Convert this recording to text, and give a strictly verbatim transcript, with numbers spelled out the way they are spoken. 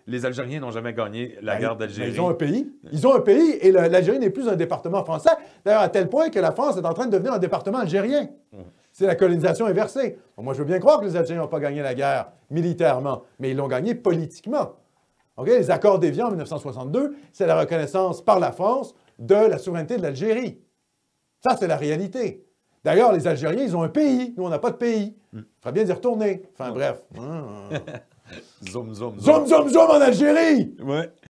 les Algériens n'ont jamais gagné la Ben, guerre d'Algérie. Ils ont un pays. Ils ont un pays et l'Algérie n'est plus un département français. D'ailleurs, à tel point que la France est en train de devenir un département algérien. Mmh. C'est la colonisation inversée. Bon, moi, je veux bien croire que les Algériens n'ont pas gagné la guerre militairement, mais ils l'ont gagné politiquement. Okay? Les accords d'Évian en mille neuf cent soixante-deux, c'est la reconnaissance par la France de la souveraineté de l'Algérie. Ça, c'est la réalité. D'ailleurs, les Algériens, ils ont un pays. Nous, on n'a pas de pays. Il faudrait bien d'y retourner. Enfin, bref. Zoom, zoom, zoom. Zoom, zoom, zoom en Algérie! Ouais.